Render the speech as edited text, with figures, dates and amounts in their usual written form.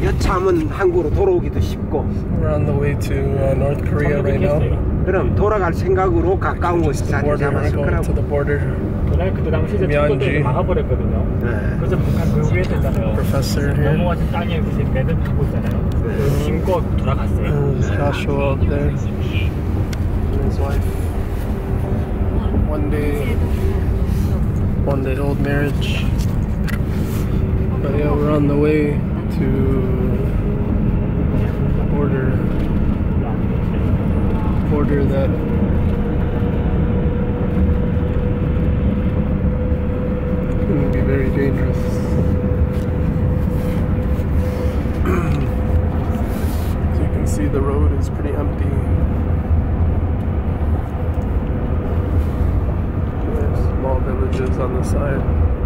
여차하면 한국으로 돌아오기도 쉽고. We're on the way to North Korea right now. 그럼 돌아갈 생각으로 가까운 곳에 자리 We're 잡았을 going to 거라고. the border. 그때 당시에 청도대에서 막아버렸거든요. 네. 그래서 북한 그 위에서 있잖아요. Professor here. 넘어가진 땅에 이제 매듭 하고 있잖아요. 그 신고 돌아갔어요. Joshua up there. And his wife. One day old marriage. But yeah, we're on the way to the border that can be very dangerous. As you can see, the road is pretty empty. There's small villages on the side.